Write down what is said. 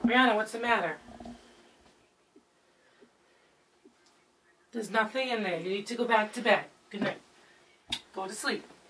Brianna, what's the matter? There's nothing in there. You need to go back to bed. Good night. Go to sleep.